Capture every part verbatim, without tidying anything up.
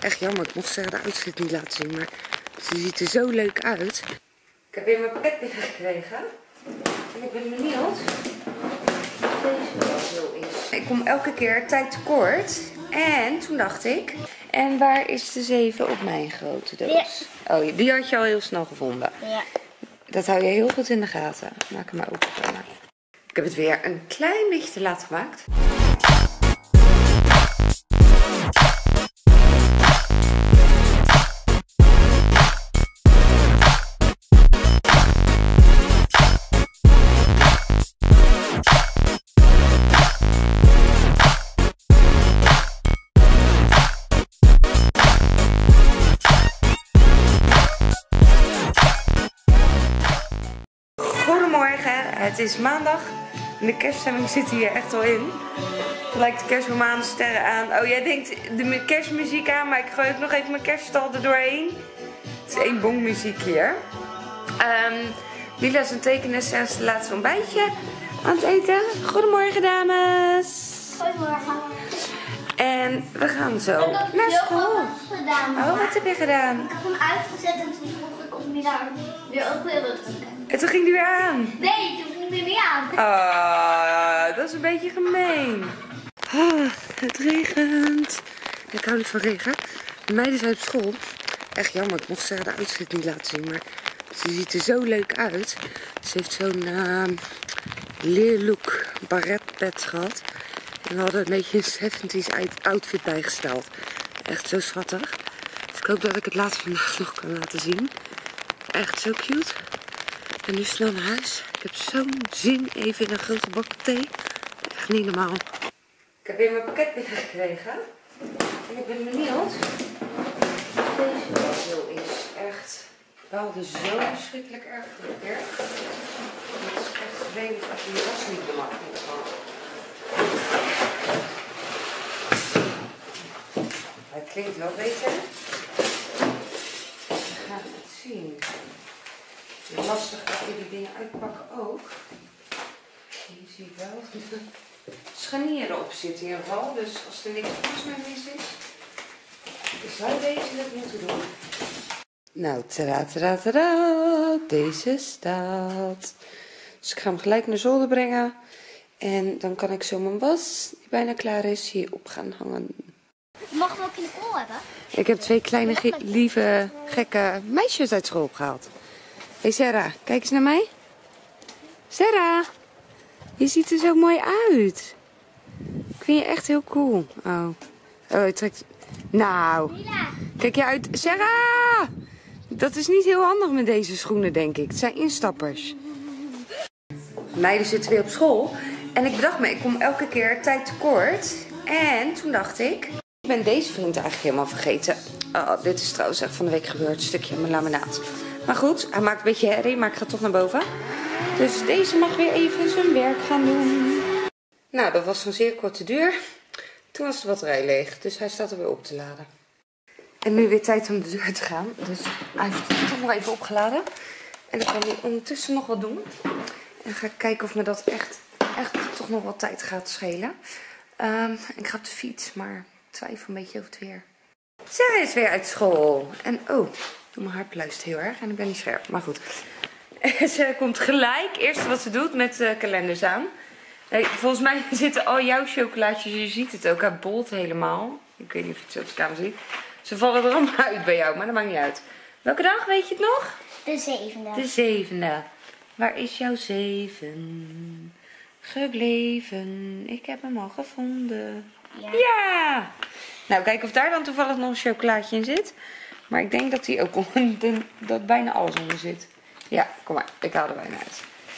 Echt jammer, ik mocht ze de outfit niet laten zien, maar ze ziet er zo leuk uit. Ik heb weer mijn pakket binnengekregen. En ik ben benieuwd wat deze wel is. Ik kom elke keer tijd tekort. En toen dacht ik, en waar is de zeven op mijn grote doos? Ja. Oh, die had je al heel snel gevonden. Ja. Dat hou je heel goed in de gaten. Maak hem maar open voor me. Ik heb het weer een klein beetje te laat gemaakt. Goedemorgen, het is maandag en de kerststemming zit hier echt al in. Gelijk de kerstboom aan, de sterren aan. Oh, jij denkt de kerstmuziek aan, maar ik gooi ook nog even mijn kerststal er doorheen. Het is één bongmuziek hier. Um, Lila is een tekenes en is het laatste ontbijtje aan het eten. Goedemorgen dames. Goedemorgen. En we gaan zo naar school. Oh, wat heb je gedaan? Ik heb hem uitgezet en toen vroeg ik of Mila weer ook weer wil drukken. En toen ging hij weer aan? Nee, toen ging hij weer aan. Ah, dat is een beetje gemeen. Ah, het regent. Ik hou niet van regen. De meiden zijn op school. Echt jammer, ik mocht ze de outfit niet laten zien, maar ze ziet er zo leuk uit. Ze heeft zo'n uh, leerlook baretpet gehad. En we hadden een beetje een zeventies outfit bijgesteld. Echt zo schattig. Dus ik hoop dat ik het later vandaag nog kan laten zien. Echt zo cute. En nu snel naar huis. Ik heb zo'n zin even in een grote bak thee. Echt niet normaal. Ik heb weer mijn pakket binnengekregen. En ik ben benieuwd wat deze wel is. Echt. Ik baalde zo verschrikkelijk erg voor de kerk. Het is echt vreemd als je je was niet meer mag. Het klinkt wel beter. We gaan het zien. Het is lastig dat je die dingen uitpakken ook. Je ziet wel dat er scharnieren op zitten in ieder geval. Dus als er niks anders mee mis is, zou deze dat moeten doen. Nou, tada, tada, tada. Deze staat. Dus ik ga hem gelijk naar zolder brengen. En dan kan ik zo mijn was, die bijna klaar is, hierop gaan hangen. Mag ik ook in de kool hebben? Ik heb twee kleine, ge lieve, gekke meisjes uit school opgehaald. Hé hey Sarah, kijk eens naar mij. Sarah, je ziet er zo mooi uit. Ik vind je echt heel cool. Oh, oh je trekt... Nou, kijk je uit... Sarah! Dat is niet heel handig met deze schoenen, denk ik. Het zijn instappers. Meiden zitten weer op school. En ik bedacht me, ik kom elke keer tijd tekort. En toen dacht ik... Ik ben deze vriend eigenlijk helemaal vergeten. Oh, dit is trouwens echt van de week gebeurd. Een stukje mijn laminaat. Maar goed, hij maakt een beetje herrie, maar ik ga toch naar boven. Dus deze mag weer even zijn werk gaan doen. Nou, dat was een zeer korte duur. Toen was de batterij leeg, dus hij staat er weer op te laden. En nu weer tijd om de deur te gaan. Dus hij heeft het toch nog even opgeladen. En ik kan nu ondertussen nog wat doen. En ga ik kijken of me dat echt, echt toch nog wat tijd gaat schelen. Um, ik ga op de fiets, maar ik twijfel een beetje over het weer. Sarah is weer uit school. En oh... Mijn haar pluist heel erg en ik ben niet scherp, maar goed. Ze komt gelijk, eerst wat ze doet met uh, kalenders aan. Hey, volgens mij zitten al jouw chocolaatjes, je ziet het ook, hij bolt helemaal. Ik weet niet of je het zo op de kamer ziet. Ze vallen er allemaal uit bij jou, maar dat maakt niet uit. Welke dag, weet je het nog? De zevende. De zevende. Waar is jouw zeven gebleven? Ik heb hem al gevonden. Ja. Ja! Nou, kijk of daar dan toevallig nog een chocolaatje in zit. Maar ik denk dat hij ook onder, dat bijna alles onder zit. Ja, kom maar. Ik haal er bijna uit.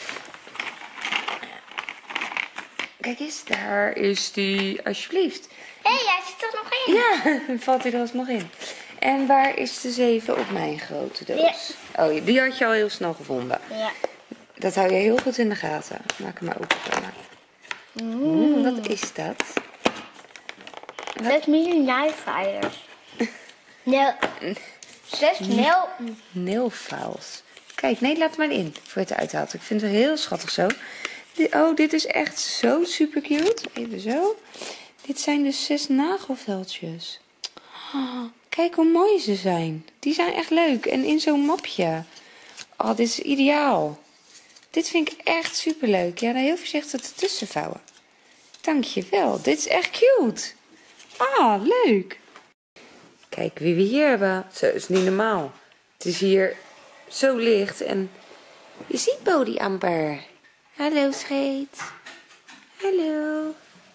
Kijk eens, daar is die. Alsjeblieft. Hé, hey, hij zit er nog in. Ja, dan valt hij er alsnog in. En waar is de zeven op mijn grote doos? Ja. Oh, die had je al heel snel gevonden. Ja. Dat hou je heel goed in de gaten. Maak hem maar open voor me. Mm. Mm, wat is dat? Zes mini nailfilers. Nee. Zes nail... Nailfiles. Kijk, nee, laat maar in voor je het uithaalt. Ik vind het heel schattig zo. Oh, dit is echt zo super cute. Even zo. Dit zijn dus zes nagelveldjes. Oh, Kijk hoe mooi ze zijn. Die zijn echt leuk. En in zo'n mapje. Oh, dit is ideaal. Dit vind ik echt superleuk. Ja, dan heel voorzichtig ertussen vouwen. Dankjewel. Dit is echt cute. Ah, leuk. Kijk wie we hier hebben. Zo, is niet normaal. Het is hier zo licht en je ziet Bodie amper. Hallo scheet. Hallo.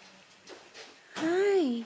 Hi.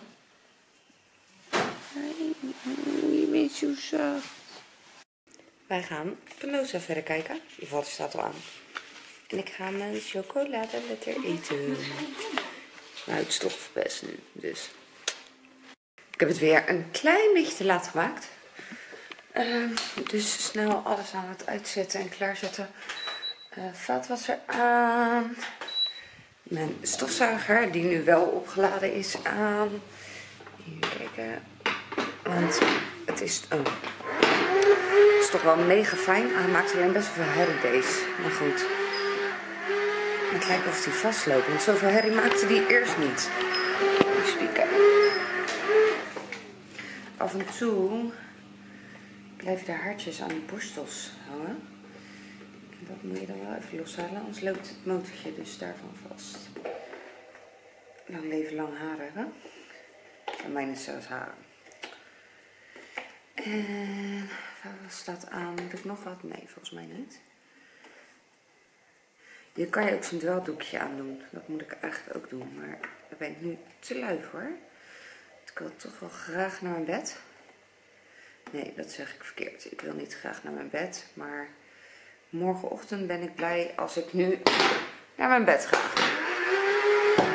Hi. Oh, je bent zo zacht. Wij gaan Penosa verder kijken. Die vader staat al aan. En ik ga mijn chocoladeletter eten. Nou, het is toch verpest nu, dus. Ik heb het weer een klein beetje te laat gemaakt. Uh, dus snel alles aan het uitzetten en klaarzetten. Uh, vaatwasser aan. Mijn stofzuiger, die nu wel opgeladen is, aan. Even kijken. Want het is, oh. het is toch wel mega fijn. Hij maakt alleen best veel herrie deze. Maar goed. Het lijkt of hij vastloopt. Want zoveel herrie maakte die eerst niet. Even spieken. Af en toe blijven de haartjes aan de borstels hangen. En dat moet je dan wel even loshalen, anders loopt het motortje dus daarvan vast. Lang leven lang haren, hè? En mijn is zelfs haren. En wat staat aan? Moet ik nog wat? Nee, volgens mij niet. Hier kan je ook zo'n dweldoekje aan doen. Dat moet ik eigenlijk ook doen, maar daar ben ik nu te lui voor. Ik wil toch wel graag naar mijn bed. Nee, dat zeg ik verkeerd. Ik wil niet graag naar mijn bed, maar morgenochtend ben ik blij als ik nu naar mijn bed ga. Nou,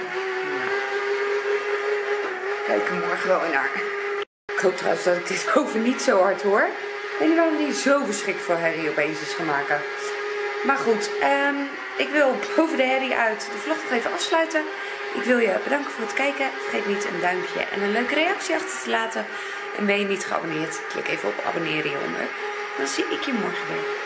kijk er morgen wel naar. Ik hoop trouwens dat ik dit over niet zo hard hoor. Ik weet niet waarom die zo verschrikkelijk veel herrie opeens is gaan maken. Maar goed, um, ik wil boven de herrie uit de vlog nog even afsluiten. Ik wil je bedanken voor het kijken. Vergeet niet een duimpje en een leuke reactie achter te laten. En ben je niet geabonneerd, klik even op abonneren hieronder. Dan zie ik je morgen weer.